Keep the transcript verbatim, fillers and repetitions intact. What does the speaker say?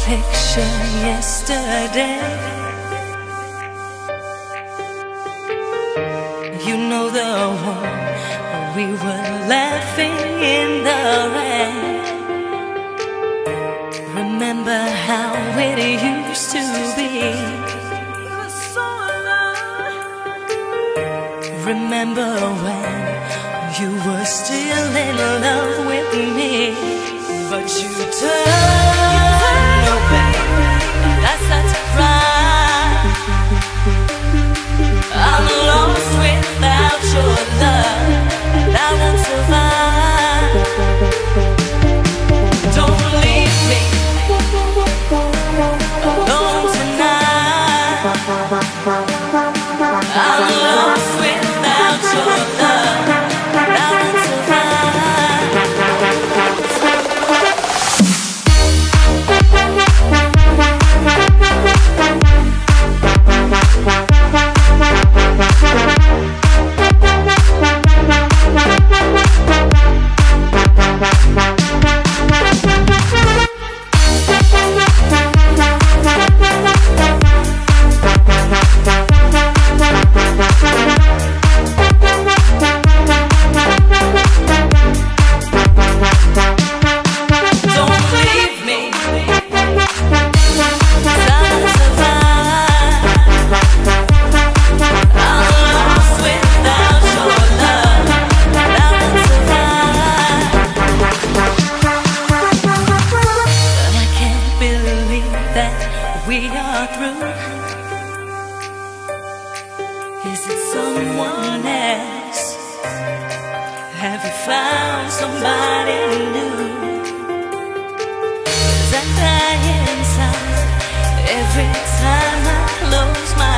picture yesterday. You know the one we were laughing in the rain. Remember how it used to be. Remember when you were still in love with me, but you turned away. I started to cry. I'm lost without your love. I won't survive. Don't leave me alone tonight. I'm lost without your love. I won't survive. We are through. Is it someone else? Have you found somebody new? 'Cause I die inside every time I close my